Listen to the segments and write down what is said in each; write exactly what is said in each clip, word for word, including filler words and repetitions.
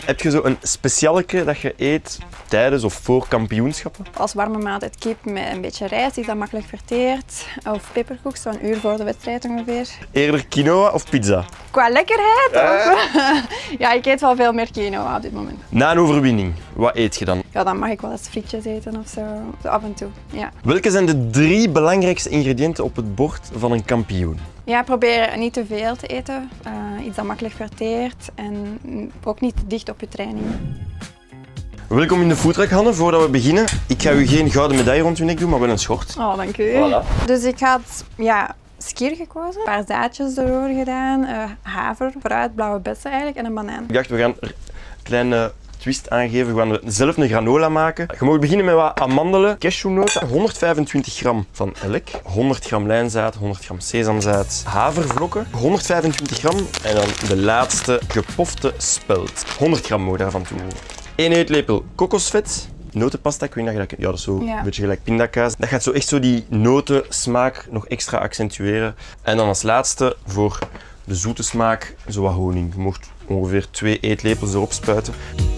Heb je zo een specialeke dat je eet tijdens of voor kampioenschappen? Als warme maaltijd kip met een beetje rijst, is dat makkelijk verteerd. Of peperkoek, zo'n uur voor de wedstrijd ongeveer. Eerder quinoa of pizza? Qua lekkerheid? Uh. Of... ja, ik eet wel veel meer quinoa op dit moment. Na een overwinning, wat eet je dan? Ja, dan mag ik wel eens frietjes eten of zo. Zo af en toe, ja. Welke zijn de drie belangrijkste ingrediënten op het bord van een kampioen? Ja, probeer niet te veel te eten. Uh, iets dat makkelijk verteert en ook niet te dicht op je training. Welkom in de foodtruck, Hanne. Voordat we beginnen, ik ga u geen gouden medaille rond uw nek doen, maar wel een schort. Oh, dank u. Voilà. Dus ik had ja, skier gekozen, een paar zaadjes erdoor gedaan, uh, haver, fruit, blauwe bessen eigenlijk en een banaan. Ik dacht, we gaan er een kleine twist aangeven. We gaan zelf een granola maken. Je mag beginnen met wat amandelen, cashewnoten, honderdvijfentwintig gram van elk, honderd gram lijnzaad, honderd gram sesamzaad, havervlokken, honderdvijfentwintig gram en dan de laatste gepofte spelt. honderd gram moet je daarvan toevoegen. één eetlepel kokosvet, notenpasta, ik weet niet of je dat kent. Ja, dat is zo ja. Een beetje gelijk pindakaas. Dat gaat zo echt zo die notensmaak nog extra accentueren. En dan als laatste voor de zoete smaak zo wat honing. Je mocht ongeveer twee eetlepels erop spuiten.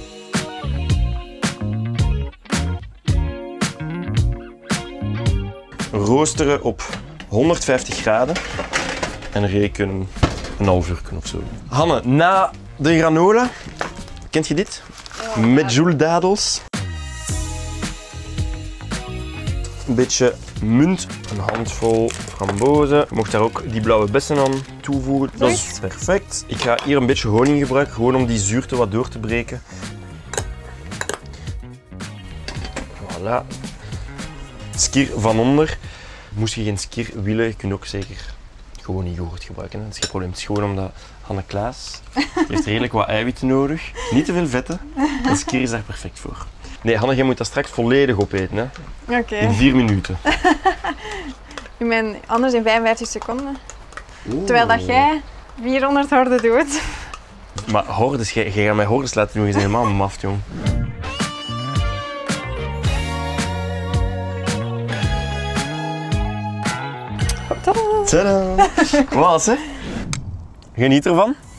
Roosteren op honderdvijftig graden en reken een half uur of zo. Hanne, na de granola, kent je dit? Ja. Met joule-dadels. Een beetje munt, een handvol frambozen. Je mag daar ook die blauwe bessen aan toevoegen. Dat is perfect. Ik ga hier een beetje honing gebruiken, gewoon om die zuurte wat door te breken. Voilà. Skier van onder. Moest je geen skier willen, je kunt ook zeker gewoon yoghurt gebruiken. Hè. Dat is geen probleem. Het is gewoon omdat Hanne Klaas heeft redelijk wat eiwitten nodig. Niet te veel vetten. En skier is daar perfect voor. Nee, Hanne, jij moet dat straks volledig opeten. Hè. Oké. Okay. In vier minuten. Ik ben anders in vijfenvijftig seconden. Oeh. Terwijl dat jij vierhonderd horden doet. Maar hordes, jij, jij gaat mij hordes laten doen. Je bent helemaal maf, jong. Tadaa! Tadaa! Wat, hè? Geniet ervan.